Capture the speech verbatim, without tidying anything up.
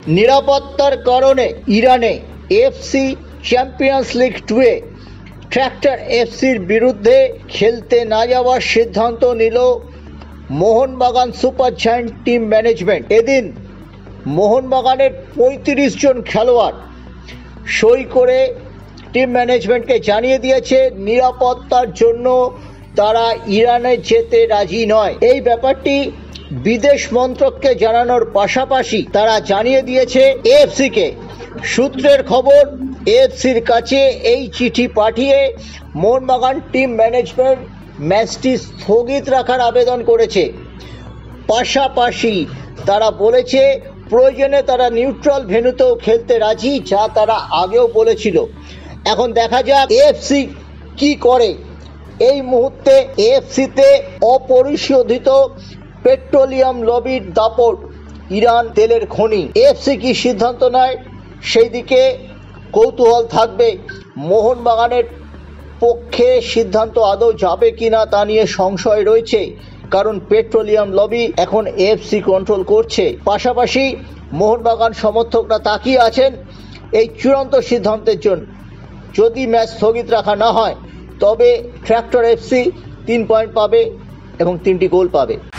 নিরাপত্তার কারণে ইরানে এফসি চ্যাম্পিয়ন্স লিগ টুয়ে ট্র্যাক্টর এফসির বিরুদ্ধে খেলতে না যাওয়ার সিদ্ধান্ত নিল Mohun Bagan super giant team management. এদিন মোহনবাগানের পঁয়ত্রিশ জন খেলোয়াড় সই করে টিম ম্যানেজমেন্টকে জানিয়ে দিয়েছে নিরাপত্তার জন্য তারা ইরানে যেতে রাজি নয়। এই ব্যাপারটি বিদেশ মন্ত্রককে জানানোর পাশাপাশি তারা জানিয়ে দিয়েছে এএফসিকে। সূত্রের খবর, এএফসির কাছে এই চিঠি পাঠিয়ে মোহনবাগান টিম ম্যানেজমেন্ট ম্যাচটি স্থগিত রাখার আবেদন করেছে। পাশাপাশি তারা বলেছে প্রয়োজনে তারা নিউট্রাল ভেন্যুতেও খেলতে রাজি, যা তারা আগেও বলেছিল। এখন দেখা যাক এএফসি কি করে। এই মুহূর্তে এএফসিতে অপরিশোধিত পেট্রোলিয়াম লবির দাপট, ইরান তেলের খনি। এএফসি কি সিদ্ধান্ত নেয় সেই দিকে কৌতূহল থাকবে। মোহনবাগানের পক্ষে সিদ্ধান্ত আদৌ যাবে কিনা তা নিয়ে সংশয় রয়েছে, কারণ পেট্রোলিয়াম লবি এখন এএফসি কন্ট্রোল করছে। পাশাপাশি মোহনবাগান সমর্থকরা তাকিয়ে আছেন এই চূড়ান্ত সিদ্ধান্তের জন্য। যদি ম্যাচ স্থগিত রাখা না হয় তবে ট্র্যাক্টর এফসি তিন পয়েন্ট পাবে এবং তিনটি গোল পাবে।